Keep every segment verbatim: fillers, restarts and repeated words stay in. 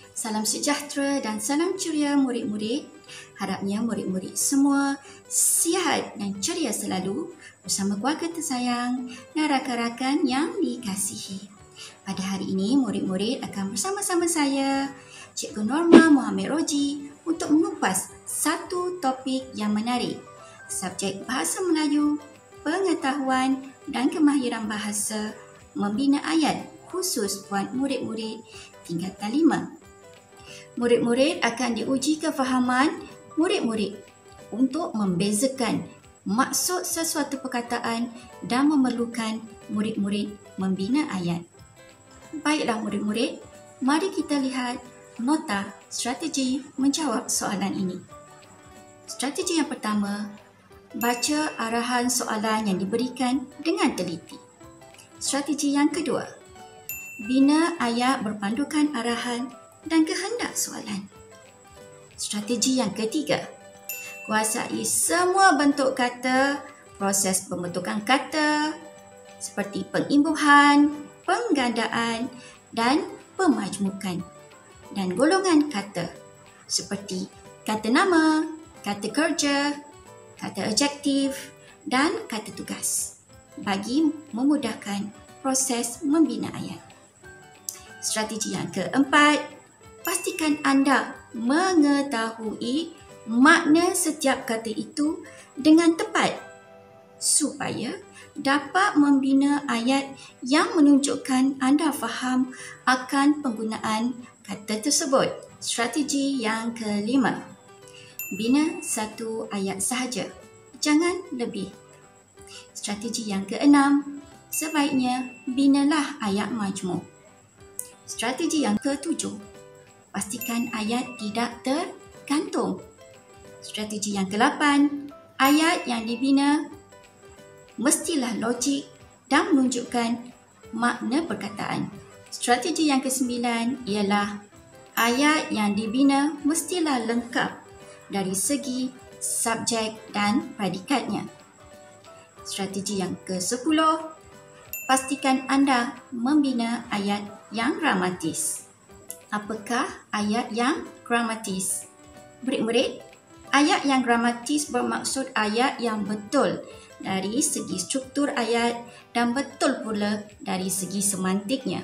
Salam sejahtera dan salam ceria murid-murid. Harapnya murid-murid semua sihat dan ceria selalu bersama keluarga tersayang dan rakan-rakan yang dikasihi. Pada hari ini, murid-murid akan bersama-sama saya, Cikgu Norma Mohamed Roji, untuk mengupas satu topik yang menarik, subjek Bahasa Melayu, Pengetahuan dan Kemahiran Bahasa, membina ayat khusus buat murid-murid tingkatan lima. Murid-murid akan diuji kefahaman murid-murid untuk membezakan maksud sesuatu perkataan dan memerlukan murid-murid membina ayat. Baiklah murid-murid, mari kita lihat nota strategi menjawab soalan ini. Strategi yang pertama, baca arahan soalan yang diberikan dengan teliti. Strategi yang kedua, bina ayat berpandukan arahan dan kehendak soalan. Strategi yang ketiga, kuasai semua bentuk kata, proses pembentukan kata seperti pengimbuhan, penggandaan dan pemajmukan, dan golongan kata seperti kata nama, kata kerja, kata adjektif dan kata tugas bagi memudahkan proses membina ayat. Strategi yang keempat, pastikan anda mengetahui makna setiap kata itu dengan tepat supaya dapat membina ayat yang menunjukkan anda faham akan penggunaan kata tersebut. Strategi yang kelima, bina satu ayat sahaja, jangan lebih. Strategi yang keenam, sebaiknya binalah ayat majmuk. Strategi yang ketujuh, pastikan ayat tidak tergantung. Strategi yang kedelapan, ayat yang dibina mestilah logik dan menunjukkan makna perkataan. Strategi yang kesembilan ialah ayat yang dibina mestilah lengkap dari segi subjek dan predikatnya. Strategi yang kesepuluh, pastikan anda membina ayat yang gramatis. Apakah ayat yang gramatis? Murid-murid, ayat yang gramatis bermaksud ayat yang betul dari segi struktur ayat dan betul pula dari segi semantiknya.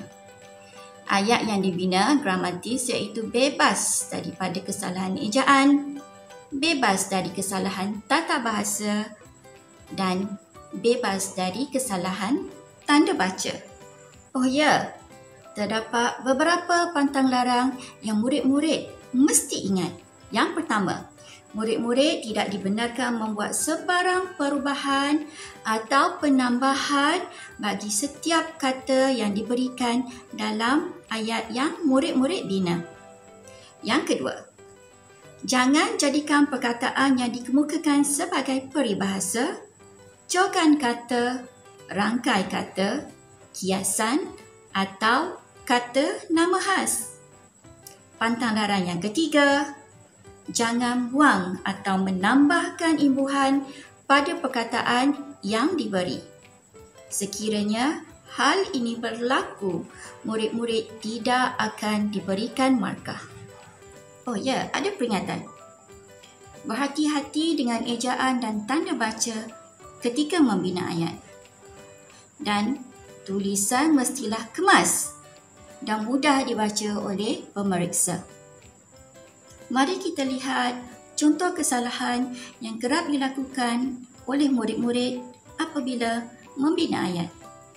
Ayat yang dibina gramatis iaitu bebas daripada kesalahan ejaan, bebas dari kesalahan tata bahasa dan bebas dari kesalahan tanda baca. Oh ya, terdapat beberapa pantang larang yang murid-murid mesti ingat. Yang pertama, murid-murid tidak dibenarkan membuat sebarang perubahan atau penambahan bagi setiap kata yang diberikan dalam ayat yang murid-murid bina. Yang kedua, jangan jadikan perkataan yang dikemukakan sebagai peribahasa, jogan kata, rangkai kata, kiasan atau kata nama khas. Pantang larang yang ketiga, jangan buang atau menambahkan imbuhan pada perkataan yang diberi. Sekiranya hal ini berlaku, murid-murid tidak akan diberikan markah. Oh ya, ada peringatan. Berhati-hati dengan ejaan dan tanda baca ketika membina ayat. Dan tulisan mestilah kemas dan mudah dibaca oleh pemeriksa. Mari kita lihat contoh kesalahan yang kerap dilakukan oleh murid-murid apabila membina ayat.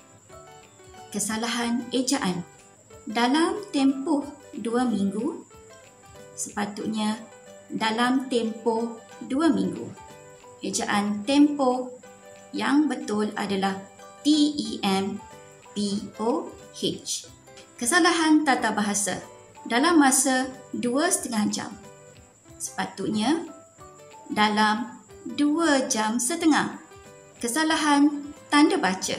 Kesalahan ejaan. Dalam tempoh dua minggu, sepatutnya dalam tempoh dua minggu. Ejaan tempoh yang betul adalah T E M P O H. Kesalahan tata bahasa. Dalam masa dua setengah jam. Sepatutnya dalam dua jam setengah. Kesalahan tanda baca.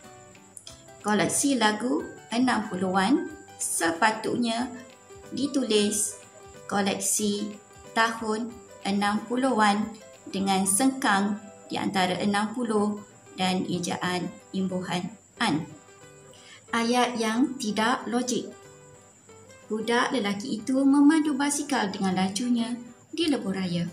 Koleksi lagu enam puluhan sepatutnya ditulis koleksi tahun enam puluhan dengan sengkang di antara enam puluh dan ejaan imbuhan an. Ayat yang tidak logik. Budak lelaki itu memandu basikal dengan lajunya di lebuhraya.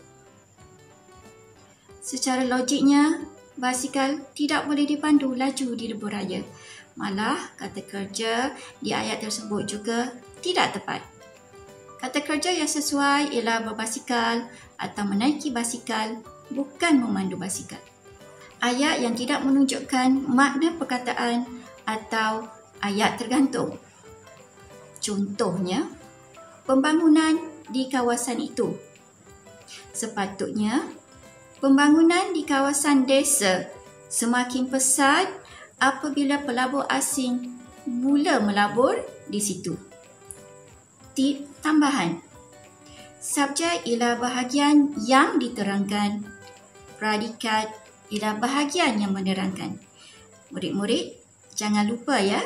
Secara logiknya, basikal tidak boleh dipandu laju di lebuhraya. Malah, kata kerja di ayat tersebut juga tidak tepat. Kata kerja yang sesuai ialah berbasikal atau menaiki basikal, bukan memandu basikal. Ayat yang tidak menunjukkan makna perkataan atau ayat tergantung. Contohnya, pembangunan di kawasan itu. Sepatutnya, pembangunan di kawasan desa semakin pesat apabila pelabur asing mula melabur di situ. Tip tambahan. Subjek ialah bahagian yang diterangkan. Predikat ialah bahagian yang menerangkan. Murid-murid, jangan lupa ya.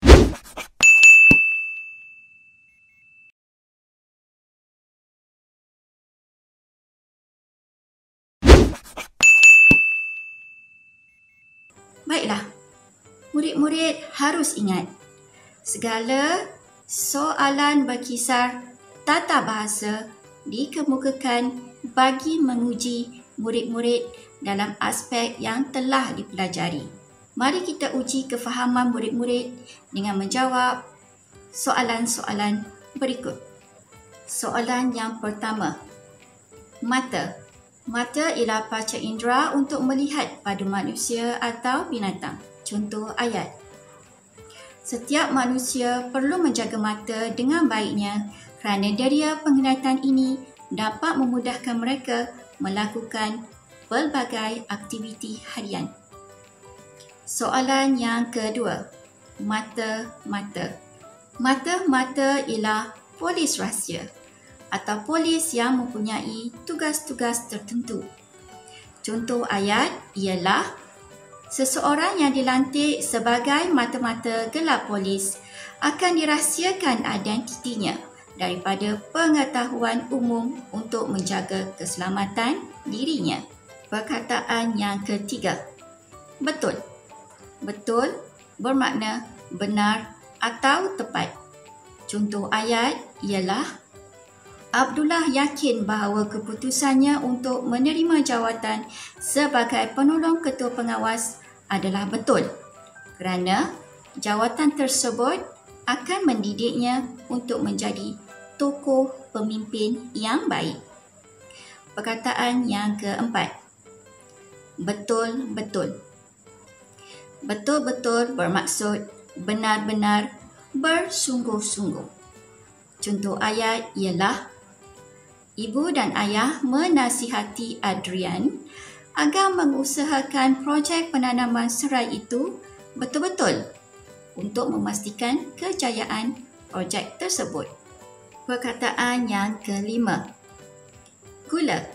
Baiklah, murid-murid harus ingat, segala soalan berkisar tata bahasa dikemukakan bagi menguji murid-murid dalam aspek yang telah dipelajari. Mari kita uji kefahaman murid-murid dengan menjawab soalan-soalan berikut. Soalan yang pertama, mata. Mata ialah panca indera untuk melihat pada manusia atau binatang. Contoh ayat. Setiap manusia perlu menjaga mata dengan baiknya kerana deria penglihatan ini dapat memudahkan mereka melakukan pelbagai aktiviti harian. Soalan yang kedua, mata-mata. Mata-mata ialah polis rahsia atau polis yang mempunyai tugas-tugas tertentu. Contoh ayat ialah seseorang yang dilantik sebagai mata-mata gelap polis akan dirahsiakan identitinya daripada pengetahuan umum untuk menjaga keselamatan dirinya. Perkataan yang ketiga, betul. Betul bermakna benar atau tepat. Contoh ayat ialah Abdullah yakin bahawa keputusannya untuk menerima jawatan sebagai penolong ketua pengawas adalah betul kerana jawatan tersebut akan mendidiknya untuk menjadi tokoh pemimpin yang baik. Perkataan yang keempat, betul-betul. Betul-betul bermaksud benar-benar bersungguh-sungguh. Contoh ayat ialah ibu dan ayah menasihati Adrian agar mengusahakan projek penanaman serai itu betul-betul untuk memastikan kejayaan projek tersebut. Perkataan yang kelima, gula.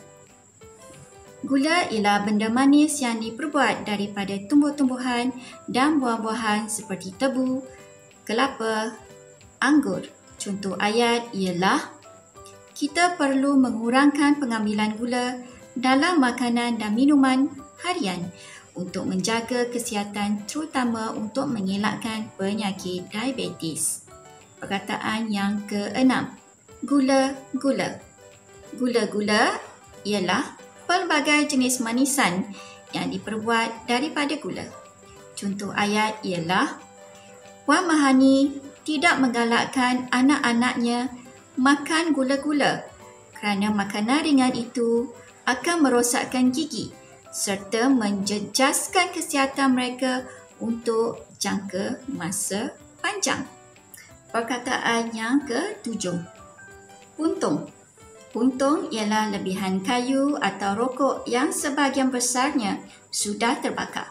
Gula ialah benda manis yang diperbuat daripada tumbuh-tumbuhan dan buah-buahan seperti tebu, kelapa, anggur. Contoh ayat ialah kita perlu mengurangkan pengambilan gula dalam makanan dan minuman harian untuk menjaga kesihatan terutama untuk mengelakkan penyakit diabetes. Perkataan yang keenam, gula-gula. Gula-gula ialah pelbagai jenis manisan yang diperbuat daripada gula. Contoh ayat ialah Puan Mahani tidak menggalakkan anak-anaknya makan gula-gula kerana makanan ringan itu akan merosakkan gigi serta menjejaskan kesihatan mereka untuk jangka masa panjang. Perkataan yang ketujuh, puntung. Puntung ialah lebihan kayu atau rokok yang sebahagian besarnya sudah terbakar.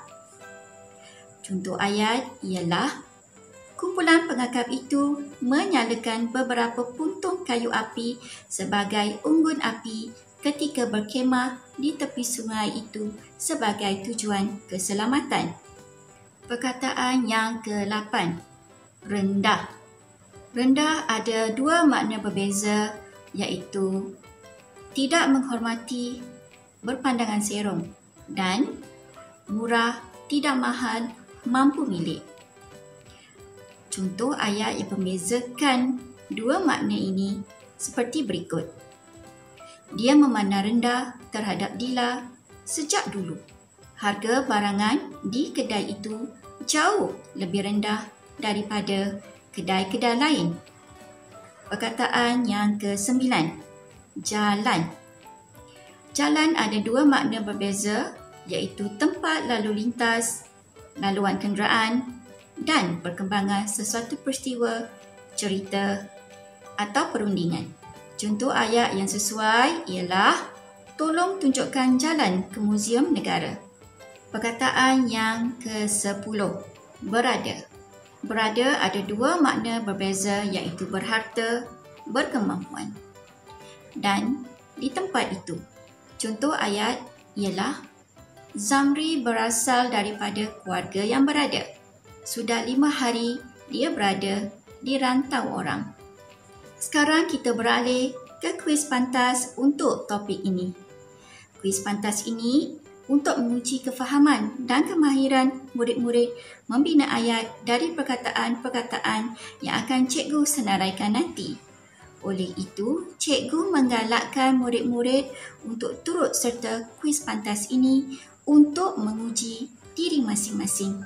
Contoh ayat ialah kumpulan pengakap itu menyalakan beberapa puntung kayu api sebagai unggun api ketika berkhemah di tepi sungai itu sebagai tujuan keselamatan. Perkataan yang ke-lapan, rendah. Rendah ada dua makna berbeza iaitu tidak menghormati, berpandangan serong dan murah, tidak mahal, mampu milik. Contoh ayat yang membezakan dua makna ini seperti berikut. Dia memandang rendah terhadap Dila sejak dulu. Harga barangan di kedai itu jauh lebih rendah daripada kedai-kedai lain. Perkataan yang kesembilan, jalan. Jalan ada dua makna berbeza, iaitu tempat lalu lintas, laluan kenderaan dan perkembangan sesuatu peristiwa, cerita atau perundingan. Contoh ayat yang sesuai ialah tolong tunjukkan jalan ke Muzium Negara. Perkataan yang kesepuluh, berada. Berada ada dua makna berbeza, iaitu berharta, berkemampuan dan di tempat itu. Contoh ayat ialah Zamri berasal daripada keluarga yang berada. Sudah lima hari dia berada di rantau orang. Sekarang kita beralih ke kuis pantas untuk topik ini. Kuis pantas ini untuk menguji kefahaman dan kemahiran murid-murid membina ayat dari perkataan-perkataan yang akan cikgu senaraikan nanti. Oleh itu, cikgu menggalakkan murid-murid untuk turut serta kuis pantas ini untuk menguji diri masing-masing.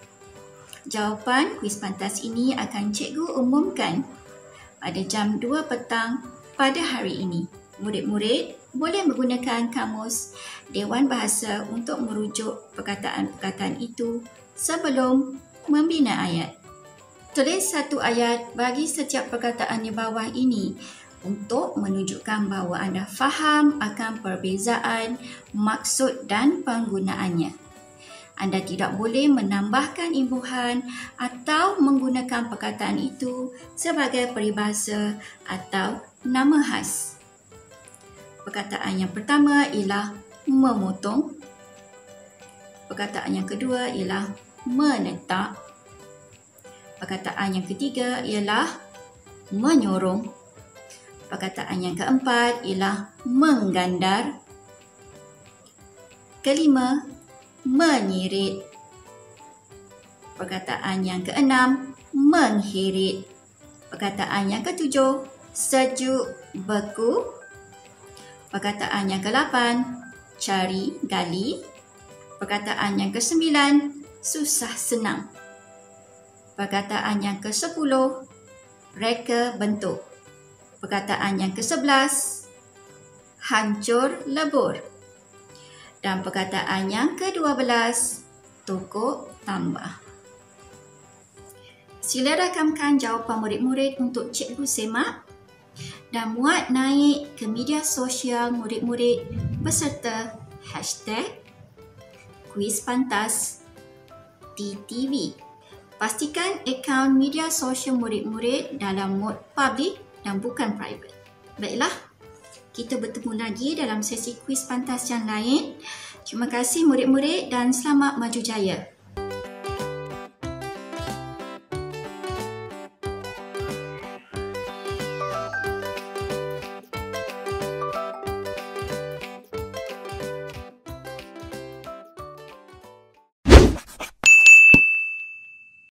Jawapan kuis pantas ini akan cikgu umumkan pada jam dua petang pada hari ini. Murid-murid boleh menggunakan kamus Dewan Bahasa untuk merujuk perkataan-perkataan itu sebelum membina ayat. Tulis satu ayat bagi setiap perkataan di bawah ini untuk menunjukkan bahawa anda faham akan perbezaan maksud dan penggunaannya. Anda tidak boleh menambahkan imbuhan atau menggunakan perkataan itu sebagai peribahasa atau nama khas. Perkataan yang pertama ialah memotong. Perkataan yang kedua ialah menetak. Perkataan yang ketiga ialah menyorong. Perkataan yang keempat ialah menggandar. Kelima, menyirit. Perkataan yang keenam, menghirit. Perkataan yang ketujuh, sejuk, beku. Perkataan yang kelapan, cari, gali. Perkataan yang kesembilan, susah senang. Perkataan yang kesepuluh, reka bentuk. Perkataan yang kesebelas, hancur lebur. Dan perkataan yang kedua belas, tokok tambah. Sila rakamkan jawapan murid-murid untuk cikgu semak dan muat naik ke media sosial murid-murid beserta hashtag kuis pantas T T V. Pastikan akaun media sosial murid-murid dalam mode public dan bukan private. Baiklah, kita bertemu lagi dalam sesi kuis pantas yang lain. Terima kasih murid-murid dan selamat maju jaya.